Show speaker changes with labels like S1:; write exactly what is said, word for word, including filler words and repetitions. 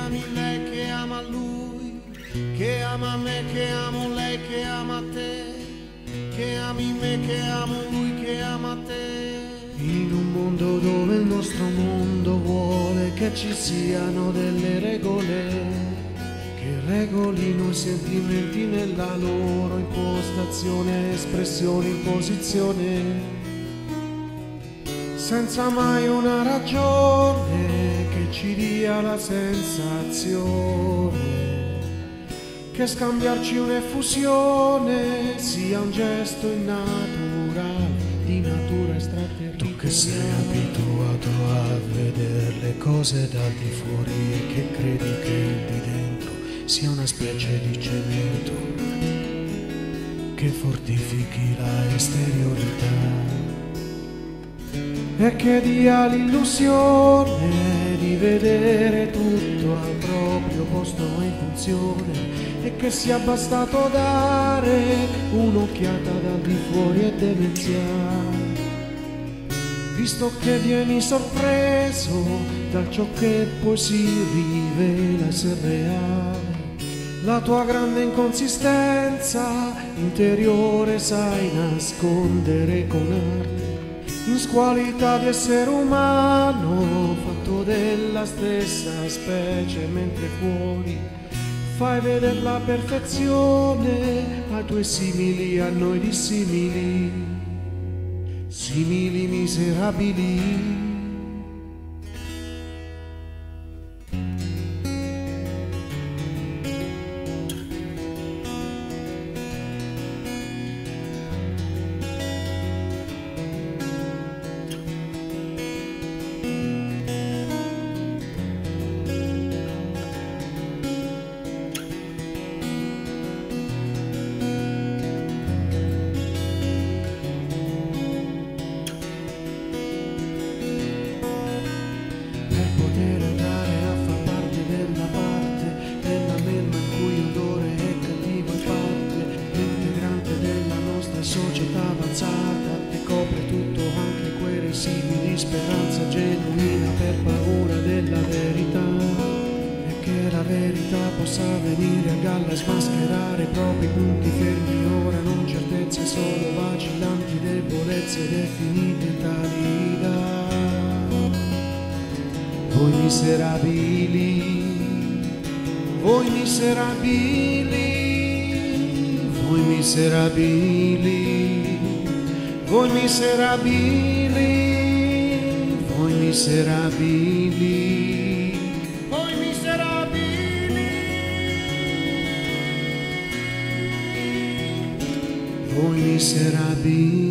S1: ami lei che ama lui, che ama me, che amo lei, che ama te, che ami me, che amo lui, che ama te. In un mondo dove il nostro mondo vuole che ci siano delle regole, che regolino i sentimenti nella loro impostazione, espressione, imposizione, senza mai una ragione che ci dia la sensazione che scambiarci un'effusione sia un gesto innaturale di natura extraterritoriale. Tu che sei abituato a vedere le cose dal di fuori e che credi che il di dentro sia una specie di cemento che fortifichi la esteriorità e che dia l'illusione di vedere tutto al proprio posto in funzione e che sia bastato dare un'occhiata dal di fuori e demenziale, visto che vieni sorpreso da ciò che poi si rivela essere reale. La tua grande inconsistenza interiore sai nascondere con arte, in squalità di essere umano fatto della stessa specie, mentre fuori fai vedere la perfezione ai tuoi simili, a noi dissimili, simili miserabili. Società avanzata che copre tutto, anche quei residui di speranza genuina per paura della verità, e che la verità possa venire a galla e smascherare i propri punti fermi, ora non certezze, solo vacillanti debolezze definite tali da voi miserabili, voi miserabili, voi miserabili, voi miserabili, voi miserabili, voi miserabili, voi miserabili.